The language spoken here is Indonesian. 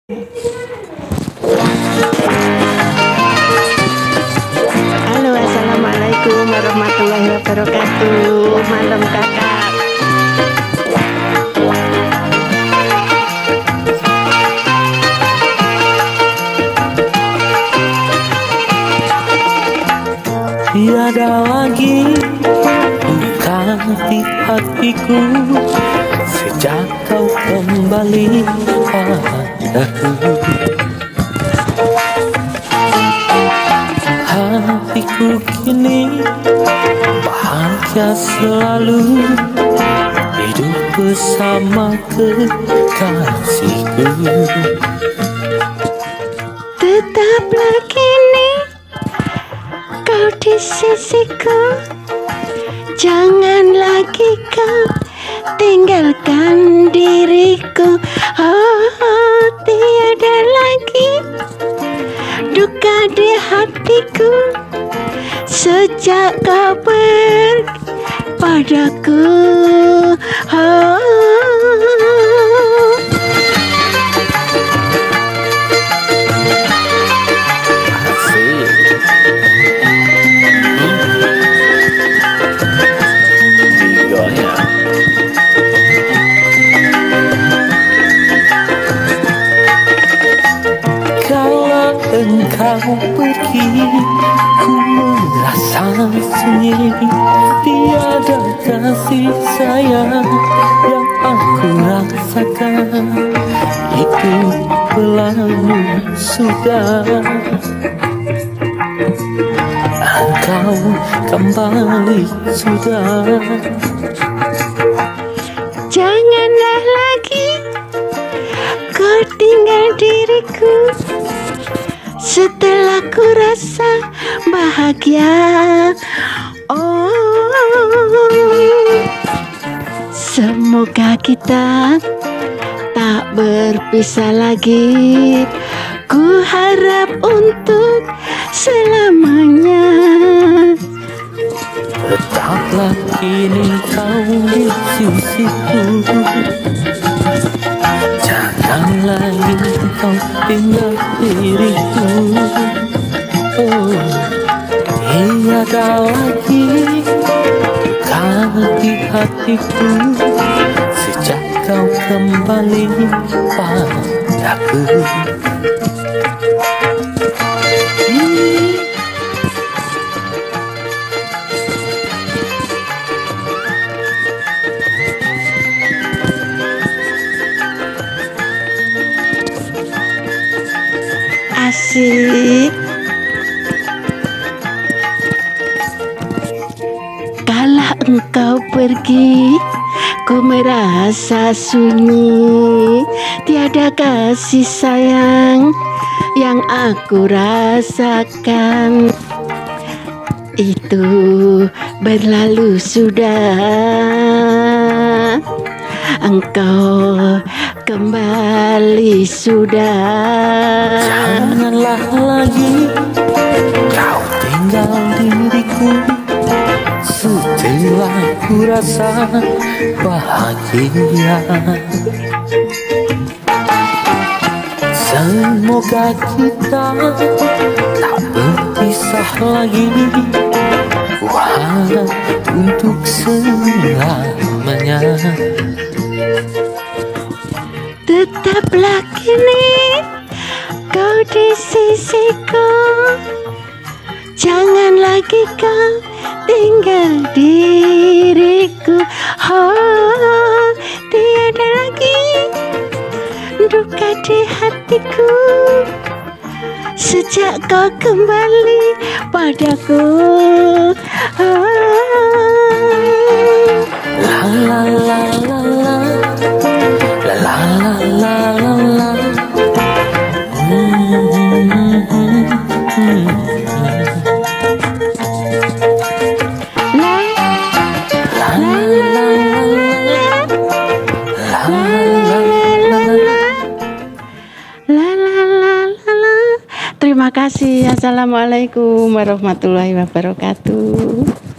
Halo, assalamualaikum warahmatullahi wabarakatuh. Malam kakak. Tiada lagi duka di hatiku sejak kau kembali padaku. Hatiku kini bahagia selalu hidup bersama kekasihku. Tetaplah kini kau di sisiku, jangan lagi kau tinggalkan diriku. Oh, tiada lagi duka di hatiku sejak kau pergi padaku. Oh. Engkau pergi, ku merasa sunyi. Tiada kasih sayang yang aku rasakan. Itu berlalu sudah. Engkau kembali sudah. Janganlah lagi kau tinggal diriku setelah ku rasa bahagia. Oh, semoga kita tak berpisah lagi. Ku harap untuk selamanya. Tetaplah kini kau di sisiku, jangan lagi kau tinggal diriku. Oh, tiada lagi duka di hatiku sejak kau kembali padaku. Asik. Kala engkau pergi, ku merasa sunyi. Tiada kasih sayang yang aku rasakan. Itu berlalu sudah. Engkau kembali sudah. Janganlah lagi kau tinggal diriku setelah ku rasa bahagia. Semoga kita tak berpisah lagi. Ku harap untuk selamanya. Tetaplah kini kau di sisiku, jangan lagi kau tinggal diriku. Oh, tiada lagi duka di hatiku sejak kau kembali padaku. Oh. La la la la la. La la la la la. Terima kasih. Assalamualaikum warahmatullahi wabarakatuh.